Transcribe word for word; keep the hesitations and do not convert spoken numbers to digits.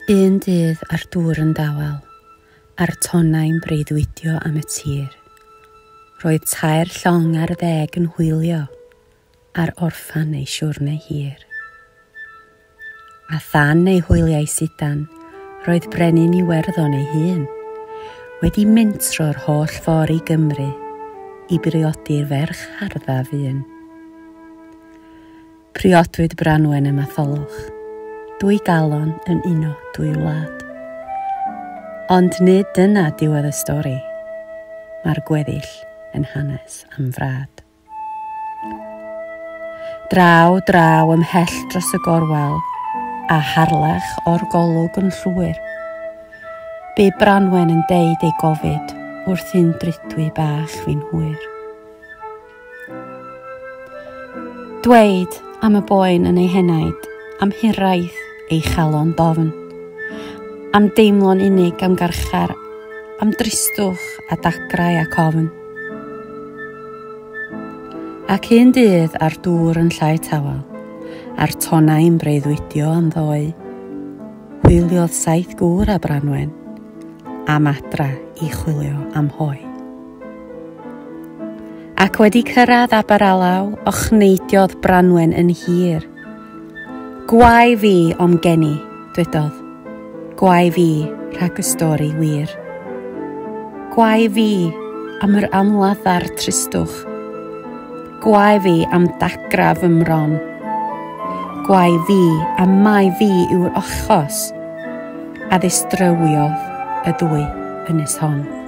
Un dydd ar dŵr yn dawel, a'r tonnau'n breuddwydio am y tir. Roedd tair llong ar ddeg yn hwylio, a'r orffan ei siwrne hir. A than ei hwyliau sidan, roedd brenin Iwerddon ei hun, wedi mentro'r holl ffordd i Gymru, i briodi'r ferch harddaf un. Priodwyd Branwen y Matholwch, dwy galon yn uno dwy wlad. Ond nid dyna diwedd y stori, mae'r gweddill yn hanes am frad. Draw, draw ymhell dros y gorwel, a harlach o'r golwg yn llwyr. Bu Branwen yn deud ei gofid wrth un dridwy bach fi'n hwyr. Dweud am y boen yn ei henaid, am hiraeth ei chalon dofn, am deimlo'n unig am garchar, am dristwch a dagrau a cofn. Ac un dydd ar dŵr yn llai tawel, a'r tonnau'n breuddwydio am ddoe, hwyliodd saith gŵr a Branwen, am adra i chwilio am hoi. Ac wedi cyrraedd Aberalaw, ochnneidiodd Branwen yn hir. Gwai fi o'm geni, dwedodd, gwai fi rhag y stori wir. Gwai fi am yr amladdar tristwch, gwai fi am dagra fy mron, gwai fi am mai fi yw'r ochos, a ddistrawiodd y ddwy ynys hon.